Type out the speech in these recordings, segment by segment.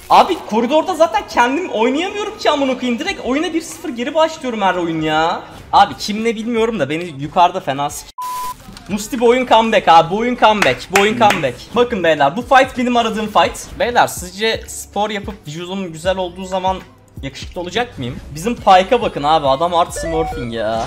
Abi koridorda zaten kendim oynayamıyorum ki amına koyayım. Direkt oyuna 1-0 geri başlıyorum her oyun ya. Abi kim ne bilmiyorum da beni yukarıda fena Musti bu oyun comeback abi, bu oyun comeback, bu oyun comeback. Bakın beyler, bu fight benim aradığım fight. Beyler sizce spor yapıp vücudum güzel olduğu zaman yakışıklı olacak mıyım? Bizim Pyke'a bakın abi, adam art smurfing ya.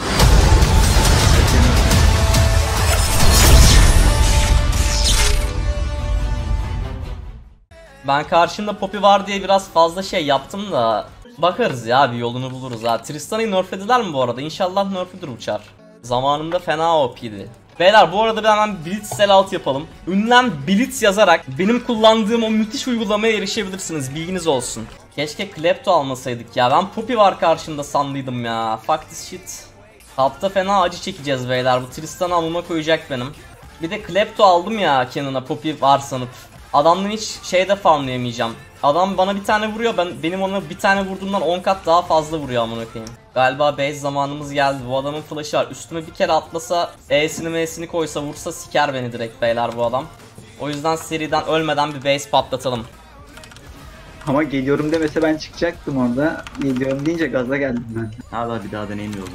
Ben karşımda Poppy var diye biraz fazla şey yaptım da bakarız ya, bir yolunu buluruz ha. Tristan'ı nerflediler mi bu arada? İnşallah nerf'üdür uçar. Zamanında fena OP'ydi. Beyler bu arada bir hemen Blitz sellout yapalım. Ünlem Blitz yazarak benim kullandığım o müthiş uygulamaya erişebilirsiniz, bilginiz olsun. Keşke Klepto almasaydık ya, ben Poppy var karşımda sandıydım ya. Fuck this shit. Top'ta fena acı çekeceğiz beyler, bu Tristan'ı alnıma koyacak benim. Bir de Klepto aldım ya Cannon'a Poppy var sanıp. Adamdan hiç şeyde farmlayamayacağım. Adam bana bir tane vuruyor, benim ona bir tane vurduğumdan 10 kat daha fazla vuruyor amına koyayım. Galiba base zamanımız geldi. Bu adamın flash'ı var. Üstüme bir kere atlasa, E'sini M'sini koysa, vursa siker beni direkt beyler bu adam. O yüzden seriden ölmeden bir base patlatalım. Ama geliyorum demese ben çıkacaktım orada. Geliyorum deyince gaza geldim ben. Hala bir daha deneyemiyorum.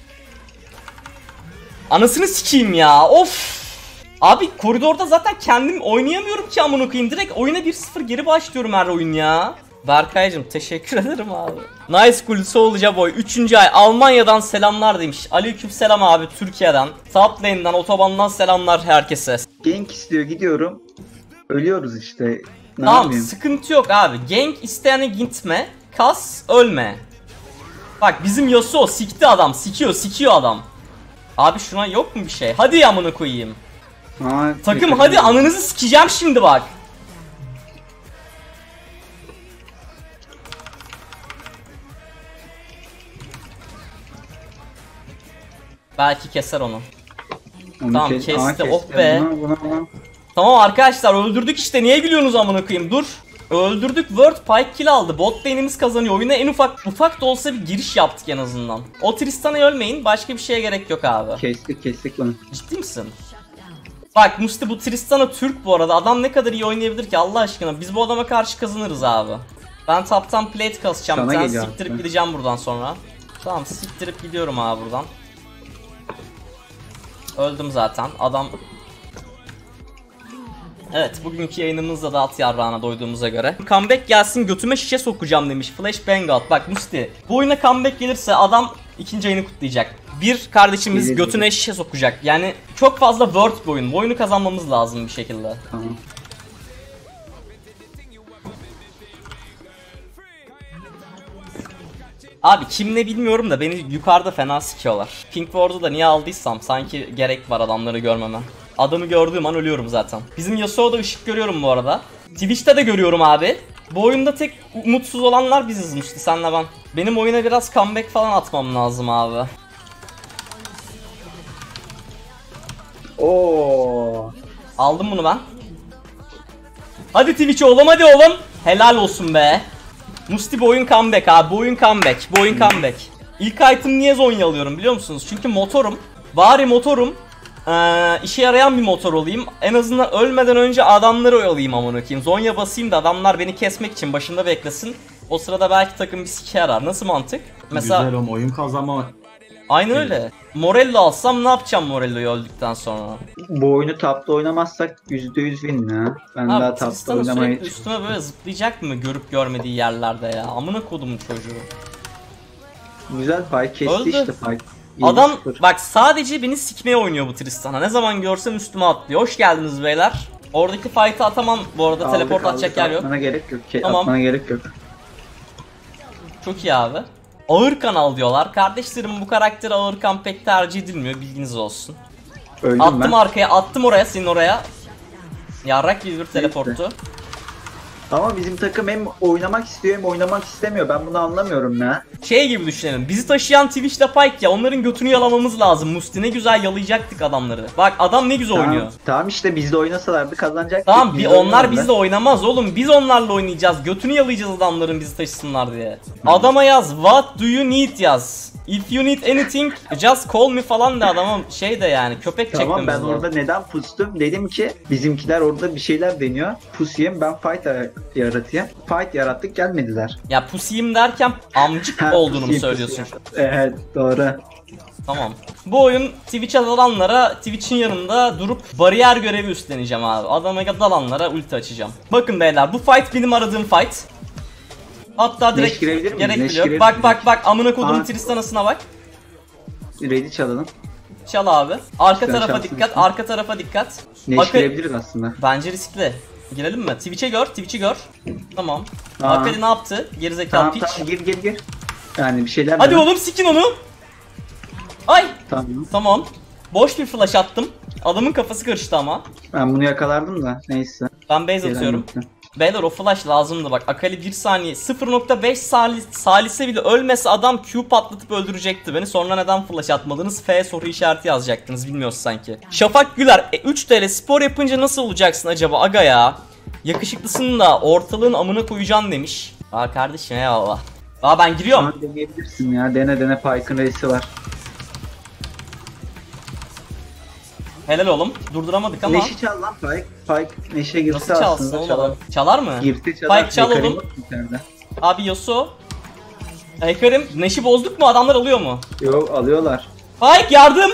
Anasını sikeyim ya. Of. Abi koridorda zaten kendim oynayamıyorum ki amına koyayım. Direkt oyuna 1-0 geri başlıyorum her oyun ya. Berkay'cım teşekkür ederim abi. Nice cool Soulja Boy 3. ay Almanya'dan selamlar demiş. Aleykümselam abi Türkiye'den. Top lane'den, otobandan selamlar herkese. Gank istiyor, gidiyorum. Ölüyoruz işte. Ne Tamam yapayım? sıkıntı yok abi. Gank isteyene gitme. Kas ölme. Bak bizim Yasuo sikti adam. Sikiyor adam. Abi şuna yok mu bir şey? Hadi ya amına koyayım. Takım hadi ananızı sikeceğim şimdi bak. Belki keser onu. Tamam kesti. Oh be. Buna. Tamam arkadaşlar öldürdük işte, niye gülüyorsunuz amına koyayım, dur. Öldürdük, Word Pike kill aldı. Bot lane'imiz kazanıyor. Oyuna en ufak da olsa bir giriş yaptık en azından. O Tristan'a ölmeyin, başka bir şeye gerek yok abi. Kestik bunu. Ciddi misin? Bak Musti bu Tristan'a Türk bu arada. Adam ne kadar iyi oynayabilir ki Allah aşkına. Biz bu adama karşı kazanırız abi. Ben top'tan plate kasacağım. Sana Sen geliyor siktirip abi. gideceğim buradan sonra. Tamam siktirip gidiyorum abi buradan. Öldüm zaten. Adam... Evet bugünkü yayınımızda da at yarrağına doyduğumuza göre. Comeback gelsin götüme şişe sokacağım demiş Flash Bang. Bak Musti bu oyuna comeback gelirse adam ikinci ayını kutlayacak. Bir kardeşimiz götüne şişe sokacak. Yani çok fazla word bir oyun. Bu oyunu kazanmamız lazım bir şekilde. Tamam. Abi kim ne bilmiyorum da beni yukarıda fena sikiyorlar. Pink Ward'u da niye aldıysam sanki gerek var adamları görmeme. Adamı gördüğüm an ölüyorum zaten. Bizim Yasuo'da ışık görüyorum bu arada. Twitch'te de görüyorum abi. Bu oyunda tek umutsuz olanlar biziz Musti, senle ben. Benim oyuna biraz comeback falan atmam lazım abi. Oo. Aldım bunu ben. Hadi Twitch oğlum, hadi oğlum. Helal olsun be. Musti bu oyun comeback abi, bu oyun comeback, bu oyun comeback. İlk item niye Zonya alıyorum biliyor musunuz? Çünkü motorum. Bari motorum işe yarayan bir motor olayım. En azından ölmeden önce adamları oyalayayım amına koyayım. Zonya basayım da adamlar beni kesmek için başında beklesin. O sırada belki takım bir sike yarar. Nasıl mantık? Mesela güzel oyun kazanma. aynen öyle. Morello alsam ne yapacağım Morello'yu öldükten sonra? Bu oyunu tapta oynamazsak %100 win ya. Ben Abi daha tapta Tristan'ın oynamayı... sürekli üstüme böyle zıplayacak mı görüp görmediği yerlerde ya? Amına kodumun çocuğu. Güzel fight kesti Öldü. işte fight. Adam 7-0. bak sadece beni sikmeye oynuyor bu Tristan'a. Ne zaman görsem üstüme atlıyor. Hoş geldiniz beyler. Oradaki fight'ı atamam bu arada. Aldık, Teleport aldık. atacak yer yok. Atmana gerek yok. Tamam. Atmana gerek yok. Çok iyi abi. Ağır kanal diyorlar. Kardeşlerim bu karakter ağır kan pek tercih edilmiyor. Bilginiz olsun. Öldüm Attım ben. arkaya, attım oraya, senin oraya. Yarrak gibi bir teleportu. Ama bizim takım hem oynamak istiyor hem oynamak istemiyor. Ben bunu anlamıyorum ya. Şey gibi düşünelim. Bizi taşıyan Twitch'le Pyke ya. Onların götünü yalamamız lazım. Musti ne güzel yalayacaktık adamları. Bak adam ne güzel oynuyor. Tamam işte biz de oynasalardı kazanacaktık. Tamam Biz de onlar oynamadılar. bizle oynamaz oğlum. Biz onlarla oynayacağız. Götünü yalayacağız adamların bizi taşısınlar diye. Adama yaz. What do you need yaz. If you need anything just call me falan da adamım şey de yani köpek Tamam çekmemiz ben lazım. orada neden pustum? Dedim ki bizimkiler orada bir şeyler deniyor. Pusayım ben fight yaratayım. Fight yarattık gelmediler. Ya pusiyim derken amcık Ha, olduğunu mu pusayım, söylüyorsun? pusayım. Evet doğru. Tamam. Bu oyun Twitch alanlara Twitch'in yanında durup bariyer görevi üstleneceğim abi. Adama dalanlara ulti açacağım. Bakın beyler bu fight benim aradığım fight. Hatta direkt Neş girebilir miyiz? gerek Neş bile yok. girebilir Bak bak miyiz? bak amına kodumun Aa. Tristana'sına bak. Ready çalalım. Çal abi. Arka Sen tarafa şansın dikkat, işte. arka tarafa dikkat. Neş Bakın- girebiliriz aslında. Bence riskli. Girelim mi? Twitch'e gör, Twitch'i gör. Tamam. Aa. Akali ne yaptı? Gerizekalı Tamam piç. tamam gir. Yani bir şeyler Hadi dene. oğlum sikin onu. Ay. Tamam. Tamam. Boş bir flash attım. Adamın kafası karıştı ama. Ben bunu yakalardım da neyse. Ben base Gelen atıyorum. yoktu. Beyler o flash lazımdı bak. Akali 1 saniye 0.5 salise bile ölmese adam Q patlatıp öldürecekti beni. Sonra neden flash atmadınız? F soru işareti yazacaktınız bilmiyoruz sanki. Şafak Güler 3 TL spor yapınca nasıl olacaksın acaba aga ya? Yakışıklısın da ortalığın amına koyacaksın demiş. Aa kardeşim eyvallah. Aa ben giriyorum. Tamam deneyebilirsin ya. Dene Pike'ın reisi var. Helal oğlum. Durduramadık ama. Neşi çal lan Pike. Pike Neşe girse Nasıl çalsın aslında oğlum çalar. adam? Çalar mı? Girse çalar. Pike çal Hekarim oğlum. yok mu içeride? Abi Yasuo. Hekarim Neş'i bozduk mu? Adamlar alıyor mu? Yok alıyorlar. Pike yardım.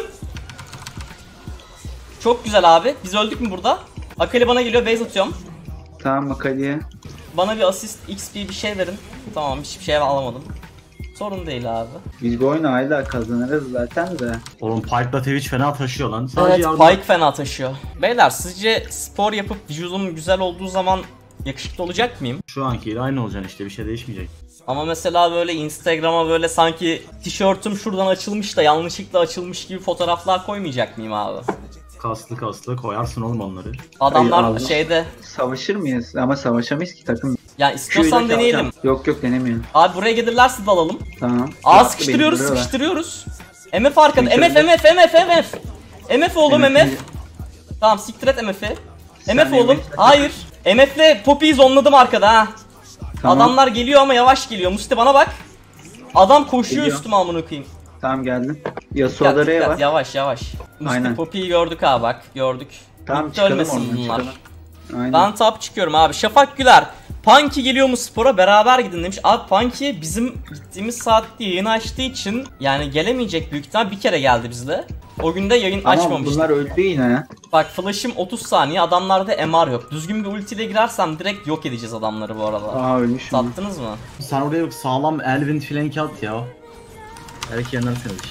Çok güzel abi. Biz öldük mü burada? Akali bana geliyor. Base atıyorum. Tamam Akali'ye. Bana bir assist XP bir şey verin. Tamam hiçbir şey alamadım. Sorun değil abi. Biz bu oyunu hala kazanırız zaten de. Oğlum Pike'la Twitch fena taşıyor lan. Sadece Evet yardım- Pike fena taşıyor. Beyler sizce spor yapıp vücudum güzel olduğu zaman yakışıklı olacak mıyım? Şu ankiyle aynı olacaksın işte, bir şey değişmeyecek. Ama mesela böyle Instagram'a böyle sanki tişörtüm şuradan açılmış da yanlışlıkla açılmış gibi fotoğraflar koymayacak mıyım abi? Kaslı koyarsın oğlum onları. Adamlar Allah. şeyde Savaşır mıyız? Ama savaşamayız ki takım. yani istiyorsan Q'yla deneyelim. çalacağım. Yok denemeyelim. Abi buraya gelirlerse dalalım. Tamam. Aa Yaptı sıkıştırıyoruz beni, duruyorlar. sıkıştırıyoruz. MF arkada. Sıkıştırdı. MF. MF oğlum MF. MF. Tamam siktir et MF'i. Sen MF oğlum. MF. Hayır. MF'le Poppy'yi zonladım arkada ha. Tamam. Adamlar geliyor ama yavaş geliyor. Musti bana bak. Adam koşuyor Geliyor. üstüme amına koyayım. Tamam geldim. Dikkat, Yasuo'da R dikkat, var. yavaş. Musti Aynen. Poppy'yi gördük ha bak. Gördük. Tamam Bitti çıkalım ölmesin oradan bunlar. çıkalım. Aynen. Ben top çıkıyorum abi. Şafak Güler. Punky geliyor mu spora beraber gidin demiş. Abi Punky bizim gittiğimiz saatte yayın açtığı için yani gelemeyecek büyük ihtimal, bir kere geldi bizle. O gün de yayın Tamam açmamıştı. bunlar öldü yine. Bak flash'ım 30 saniye, adamlarda MR yok. Düzgün bir ultiyle girersem direkt yok edeceğiz adamları bu arada. Aa ölmüş mü? Sattınız mı? Sen oraya sağlam Elvin flank at ya. Belki yenersin öyle.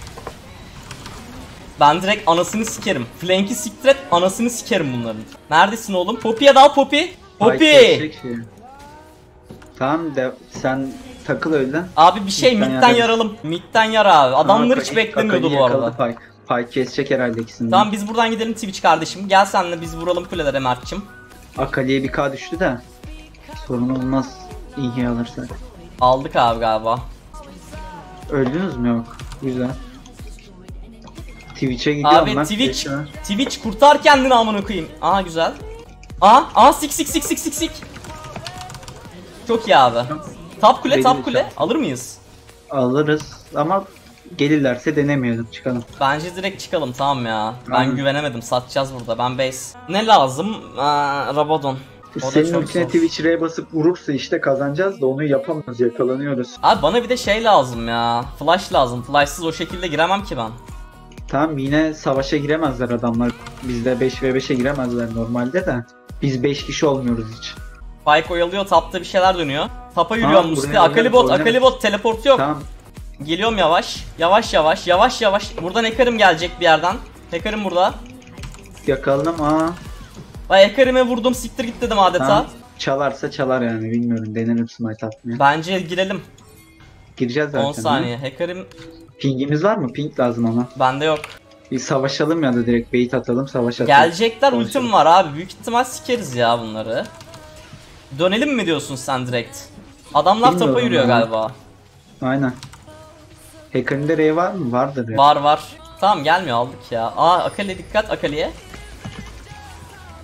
Ben direkt anasını sikerim. Flank'i siktir et, anasını sikerim bunların. Neredesin oğlum? Poppy'ye dal Poppy. Pike Poppy. kesecek şey. Tamam de sen takıl öyle. Abi bir şey Mid'den midden yararız. yaralım. Midden yara abi. Adamlar hiç beklemiyordu bu arada. Pike. Pike kesecek herhalde ikisini. Tamam biz buradan gidelim Twitch kardeşim. Gel senle biz vuralım kulelere Mert'cim. Akali'ye bir K düştü de. Sorun olmaz. İyi alırsak. Aldık abi galiba. Öldünüz mü? Yok. Güzel. Twitch'e gidiyorum Abi ben. Twitch kurtar kendini amına koyayım. Aha güzel. Aha sik. Çok iyi abi. Top kule Belli top kule. bir Alır mıyız? Alırız ama gelirlerse denemeyelim çıkalım. Bence direkt çıkalım tamam ya. Ben Aynen. güvenemedim, satacağız burada. Ben base. Ne lazım? Rabadon. O da Senin çok ultine zor. Twitch R'ye basıp vurursa işte kazanacağız da onu yapamıyoruz, yakalanıyoruz. Abi bana bir de şey lazım ya. Flash lazım. Flashsız o şekilde giremem ki ben. Tamam yine savaşa giremezler adamlar. Bizde 5v5'e giremezler normalde de. Biz 5 kişi olmuyoruz hiç. Spike oyalıyor, tapta bir şeyler dönüyor. Tapa yürüyorum Tamam, Musti. buraya Akali bot teleport yok. Tamam. Geliyorum yavaş. Yavaş. Buradan Hacker'ım gelecek bir yerden. Hacker'ım burada. Yakaladım Vay Hacker'ime vurdum, siktir git dedim adeta. Tamam. Çalarsa çalar yani bilmiyorum, denerim smite atmaya. Bence girelim. Gireceğiz zaten. 10 saniye. Hacker'ım Pingimiz var mı? Ping lazım ama. bende yok. Bir savaşalım ya da direkt bait atalım, savaş atalım. Gelecekler, Konuşalım. ultim var abi. Büyük ihtimal sikeriz ya bunları. Dönelim mi diyorsun sen direkt? Adamlar tapa Bilmiyorum yürüyor ya. galiba. Aynen. Hacker'inde R var mı? Vardır ya. Var. Tamam gelmiyor, aldık ya. Akali dikkat Akali'ye.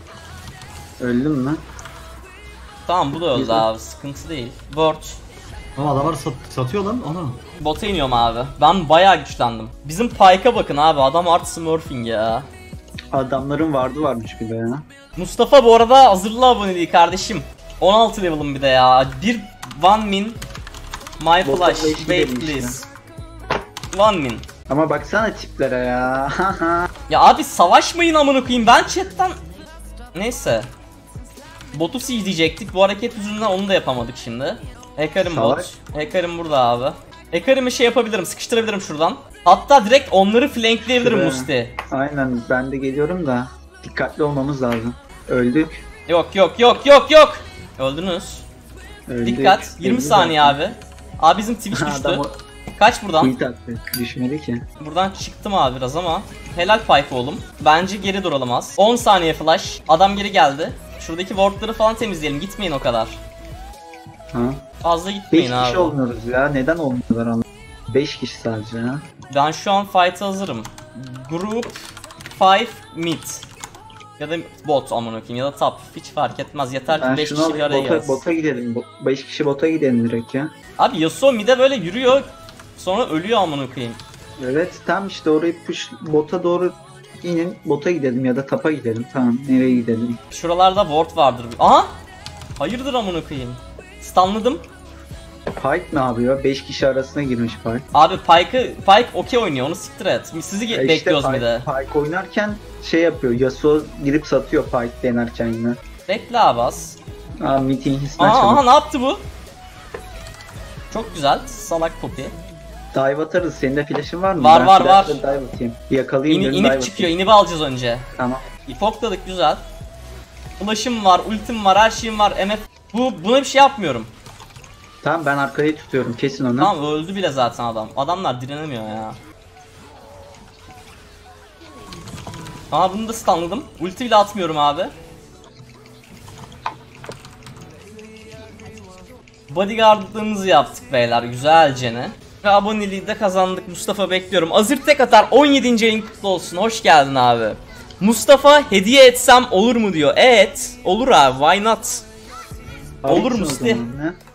Öldüm mü? Tamam bu da öldü Güzel. abi, sıkıntı değil. Word. Ama adamlar satıyor lan onu. Bota iniyorum abi. Ben bayağı güçlendim. Bizim Pyke'a bakın abi, adam art smurfing ya. Adamların varmış bir de ya. Mustafa bu arada hazırla aboneliği kardeşim. 16 level'ım bir de ya. Bir one min my Bota flash beşli wait demiş please. One min. Ama baksana tiplere ya. Ya abi savaşmayın amına koyayım, ben chatten. Neyse. Botu diyecektik. Bu hareket yüzünden onu da yapamadık şimdi. Hekarim Savaş. bot. Hekarim burada abi. Hekarim'i şey yapabilirim, sıkıştırabilirim şuradan. Hatta direkt onları flankleyebilirim Şuraya. Musti. Aynen, ben de geliyorum da dikkatli olmamız lazım. Öldük. Yok. Öldünüz. Öldük. Dikkat. 20 Öldü saniye zaten. abi. Abi bizim Twitch düştü. Adam Kaç buradan? tweet attı. Düşmedi ki. Buradan çıktım abi biraz ama. Helal Pyke oğlum. Bence geri duralım az. 10 saniye flash. Adam geri geldi. Şuradaki wardları falan temizleyelim. Gitmeyin o kadar. Ha. Fazla 5 gitmeyin kişi abi. olmuyoruz ya. Neden olmuyorlar anlamadım. 5 kişi sadece ha. Ben şu an fight'a hazırım. Group 5 mid. Ya da bot amına koyayım ya da top. Hiç fark etmez. Yeter ki Ben 5 şunu kişi bir araya alayım, bota, gelsin. bota gidelim. 5 kişi bota gidelim direkt ya. Abi Yasuo mid'e böyle yürüyor. Sonra ölüyor amına koyayım. Evet, tam işte orayı push, bota doğru inin, bota gidelim ya da tapa gidelim. Tamam, nereye gidelim? Şuralarda ward vardır. Aha! Hayırdır amına koyayım. Stunladım. Pike ne yapıyor? 5 kişi arasına girmiş Pike. Abi Pyke okey oynuyor, onu siktir et. Sizi bekliyoruz bir de. Pike oynarken şey yapıyor, Yasuo girip satıyor Pike denerken yine. Bekle abi az. Aa, meeting hissini Aha açalım. ne yaptı bu? Çok güzel, salak popi. Dive atarız, senin de flash'ın var mı? Var, Ben var, flash'la var. Dive atayım. Yakalayayım dedim, dive İnip çıkıyor, atayım. inip alacağız önce. Tamam. Fokladık güzel. Flash'ım var, ultim var, her şeyim var, MF. Buna bir şey yapmıyorum. Tamam, ben arkayı tutuyorum, kesin onu. Tamam öldü bile zaten adam. Adamlar direnemiyor ya. Aa bunu da stunladım. Ulti bile atmıyorum abi. Bodyguardlığımızı yaptık beyler güzelce ne. Ve aboneliği de kazandık. Mustafa bekliyorum. Azir tek atar 17. ayın kutlu olsun. Hoş geldin abi. Mustafa hediye etsem olur mu diyor. Evet olur abi, why not. Olur Arayın o Musti. zaman, ne?